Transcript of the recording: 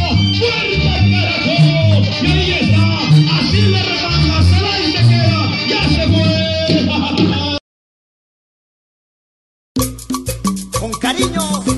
¡Fuerte al carajo! Y ahí está, así le remanga, se va y se queda, ya se fue. Con cariño.